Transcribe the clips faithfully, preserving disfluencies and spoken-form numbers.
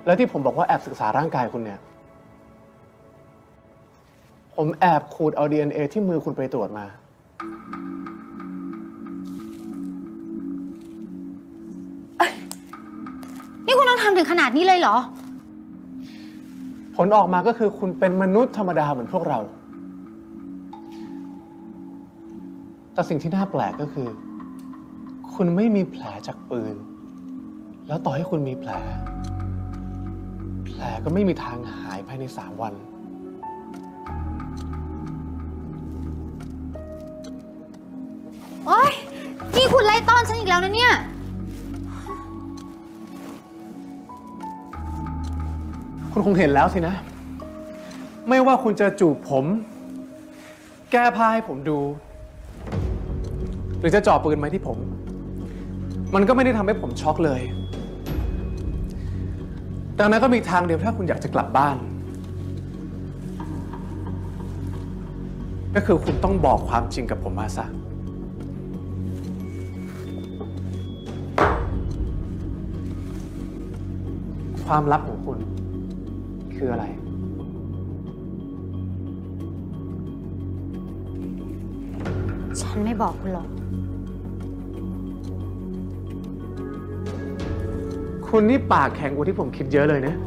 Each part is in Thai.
แล้วที่ผมบอกว่าแอบศึกษาร่างกายคุณเนี่ยผมแอบขูดเอา ดี เอ็น เอ ที่มือคุณไปตรวจมานี่คุณต้องทำถึงขนาดนี้เลยเหรอผลออกมาก็คือคุณเป็นมนุษย์ธรรมดาเหมือนพวกเราแต่สิ่งที่น่าแปลกก็คือคุณไม่มีแผลจากปืนแล้วต่อให้คุณมีแผลแผลก็ไม่มีทางหายภายในสามวันโอ๊ยนี่คุณไล่ต้อนฉันอีกแล้วนะเนี่ยคุณคงเห็นแล้วสินะไม่ว่าคุณจะจูบผมแก้ผ้าให้ผมดูหรือจะจ่อปืนไหมที่ผมมันก็ไม่ได้ทำให้ผมช็อกเลยดังนั้นก็มีทางเดียวถ้าคุณอยากจะกลับบ้านก็คือคุณต้องบอกความจริงกับผมมาซะความลับของคุณคืออะไรฉันไม่บอกคุณหรอกคุณนี่ปากแข็งกว่าที่ผมคิดเยอะเลยนะ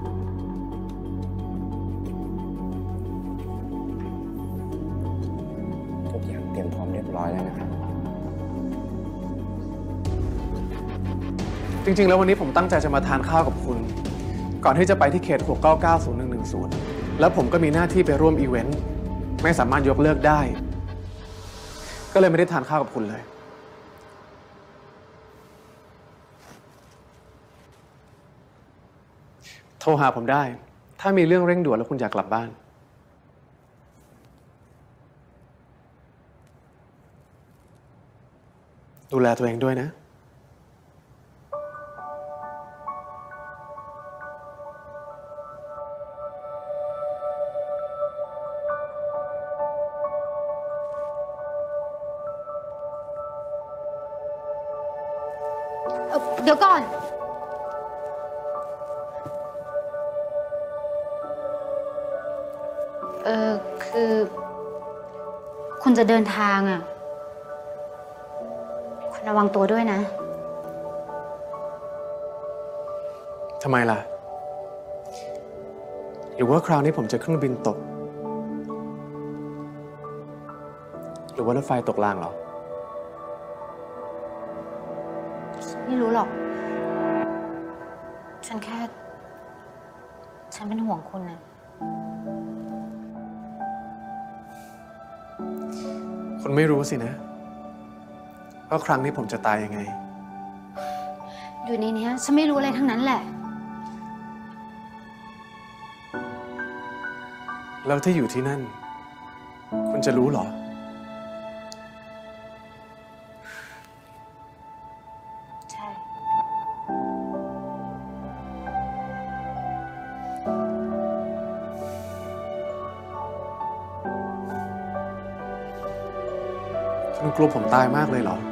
ทุกอย่างเตรียมพร้อมเรียบร้อยแล้วนะครับจริงๆแล้ววันนี้ผมตั้งใจจะมาทานข้าวกับคุณก่อนที่จะไปที่เขตหก เก้า เก้า ศูนย์ หนึ่ง หนึ่ง ศูนย์แล้วผมก็มีหน้าที่ไปร่วมอีเวนต์ไม่สามารถยกเลิกได้ก็เลยไม่ได้ทานข้าวกับคุณเลยโทรหาผมได้ถ้ามีเรื่องเร่งด่วนแล้วคุณอยากกลับบ้านดูแลตัวเองด้วยนะเดี๋ยวก่อนเออคือคุณจะเดินทางอ่ะคุณระวังตัวด้วยนะทำไมล่ะหรือว่าคราวนี้ผมจะเครื่องบินตกหรือว่ารถไฟตกรางเหรอไม่รู้หรอกฉันแค่ฉันเป็นห่วงคุณนะคุณไม่รู้สินะว่าครั้งนี้ผมจะตายยังไงอยู่ในนี้ฉันไม่รู้อะไรทั้งนั้นแหละแล้วถ้าอยู่ที่นั่นคุณจะรู้เหรอใช่คุณกลัวผมตายมากเลยเหรอ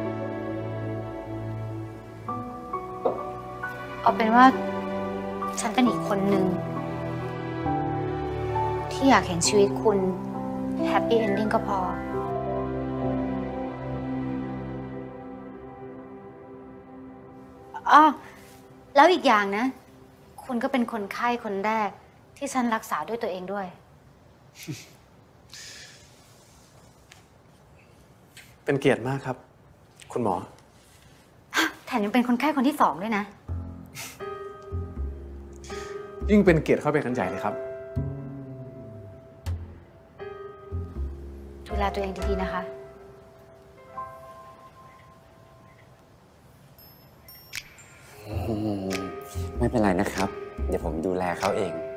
เอาเป็นว่าฉันเป็นอีกคนหนึ่งที่อยากเห็นชีวิตคุณแฮปปี้เอนดิ้งก็พออ้อแล้วอีกอย่างนะคุณก็เป็นคนไข้คนแรกที่ฉันรักษาด้วยตัวเองด้วยเป็นเกียรติมากครับคุณหมอแถมยังเป็นคนไข้คนที่สองด้วยนะยิ่งเป็นเกียรติเข้าไปกันใหญ่เลยครับดูแลตัวเองดีๆนะคะไม่เป็นไรนะครับเดี๋ยวผมดูแลเขาเอง